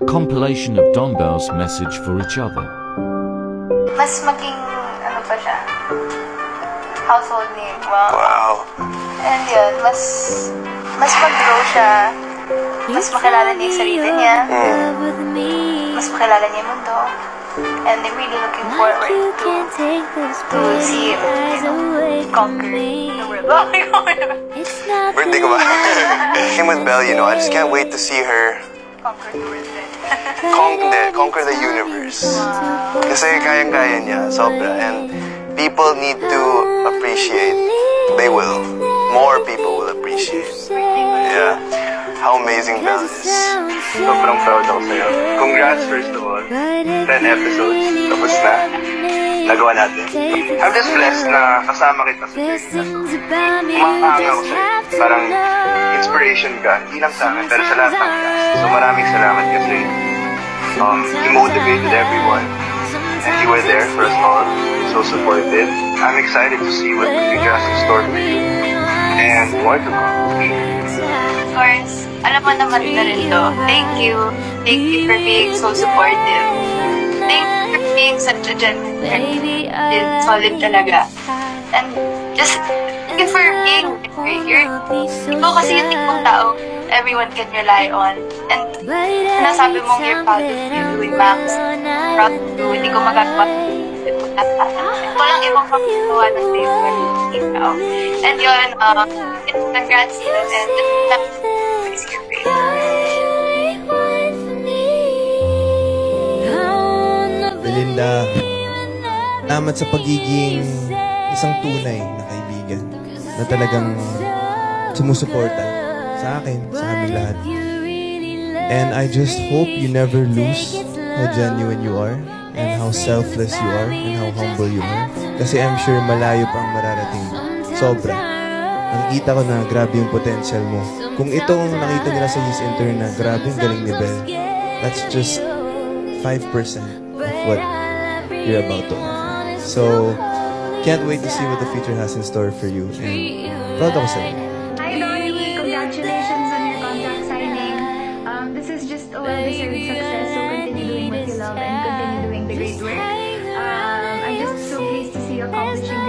compilation of Donbelle'S message for each other. Mas maging, ano pa siya, household name. Wow. And yun, mas mag-grow siya, mas makilala niya yung sarili niya, mas makilala niya yung mundo. And I'm really looking forward to see him, conquer the world. Birthday ko ba? Same with Belle, I just can't wait to see her Conquer the world. conquer the universe. Kasi kayang-kaya niya, sobra. And people need to appreciate. They will. More people will appreciate. Yeah. How amazing Belle is. Sobrang proud ako sa'yo. Congrats, first of all. 10 episodes. Tapos na. Nagawa natin. I'm just blessed na kasama kita sa journey. Umakanga ako sa'yo. Parang inspiration ka. Hindi lang sa akin, pero sa lahat ng cast. So maraming salamat kasi you motivated everyone. And you were there for us all. So supportive. I'm excited to see what the future has in store for you. And more to come. Of course, alam mo naman na rin to. Thank you. Thank you for being so supportive. Thank you for being such a genuine and solid talaga. And just thank you for being here. Ikaw kasi yung tipong tao everyone can rely on. And nasabi mong you're proud of you doing Max. Proud of you. Hindi ko magagawa. Ito lang ibang pagkakawa ng team now. And yun, congrats yun. And please your face. Belinda, salamat sa pagiging isang tunay na kaibigan na talagang sumusuporta sa akin, sa aming lahat. And I just hope you never lose how genuine you are and how selfless you are and how humble you are. Kasi I'm sure malayo pang mararating mo. Sobra. Nakikita ko na grabe yung potential mo. Kung ito ang nakita nila sa His Intern na grabe yung galing ni Belle, that's just 5% of what you're about to offer. So, can't wait to see what the future has in store for you. And proud ako sa iyo. Hi, Donnie. Congratulations on your contract signing. This is just a well-deserved success, so continue doing what you love and continue doing the great work. I'm just so pleased to see you accomplishing